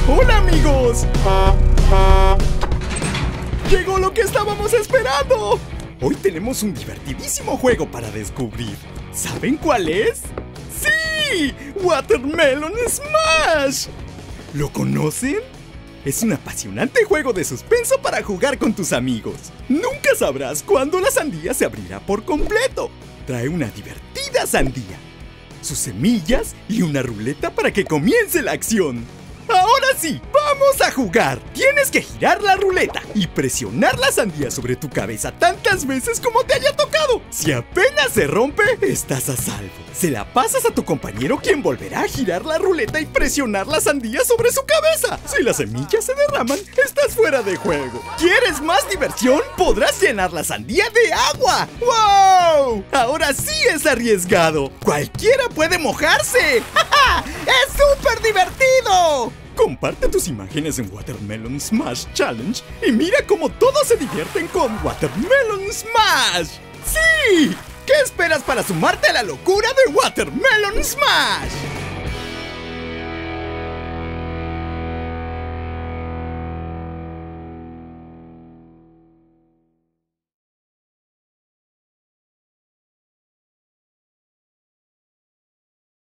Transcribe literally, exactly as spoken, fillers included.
¡Hola, amigos! ¡Llegó lo que estábamos esperando! Hoy tenemos un divertidísimo juego para descubrir. ¿Saben cuál es? ¡Sí! ¡Watermelon Smash! ¿Lo conocen? Es un apasionante juego de suspenso para jugar con tus amigos. Nunca sabrás cuándo la sandía se abrirá por completo. Trae una divertida sandía, sus semillas y una ruleta para que comience la acción. ¡Ahora sí! ¡Vamos a jugar! Tienes que girar la ruleta y presionar la sandía sobre tu cabeza tantas veces como te haya tocado. Si apenas se rompe, estás a salvo. Se la pasas a tu compañero, quien volverá a girar la ruleta y presionar la sandía sobre su cabeza. Si las semillas se derraman, estás fuera de juego. ¿Quieres más diversión? Podrás llenar la sandía de agua. ¡Wow! Ahora sí es arriesgado. ¡Cualquiera puede mojarse! ¡Ja, ja! ¡Es súper divertido! Comparte tus imágenes en Watermelon Smash Challenge y mira cómo todos se divierten con Watermelon Smash. ¡Sí! ¿Qué esperas para sumarte a la locura de Watermelon Smash?